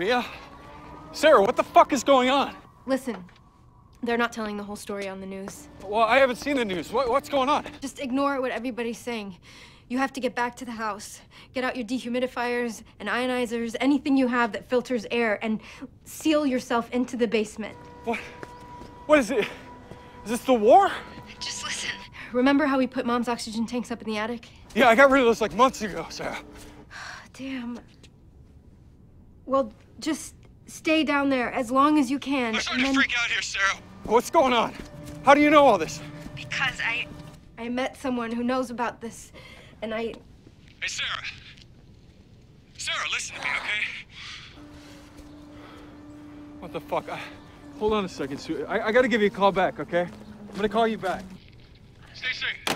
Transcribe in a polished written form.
Mia? Sarah, what the fuck is going on? Listen, they're not telling the whole story on the news. Well, I haven't seen the news. What's going on? Just ignore what everybody's saying. You have to get back to the house. Get out your dehumidifiers and ionizers, anything you have that filters air, and seal yourself into the basement. What? What is it? Is this the war? Just listen. Remember how we put Mom's oxygen tanks up in the attic? Yeah, I got rid of those like months ago, Sarah. Damn. Well, just stay down there as long as you can. I'm starting to freak out here, Sarah. What's going on? How do you know all this? Because I met someone who knows about this, and I... Hey, Sarah. Sarah, listen to me, okay? What the fuck? Hold on a second, sweet. I gotta give you a call back, okay? I'm gonna call you back. Stay safe.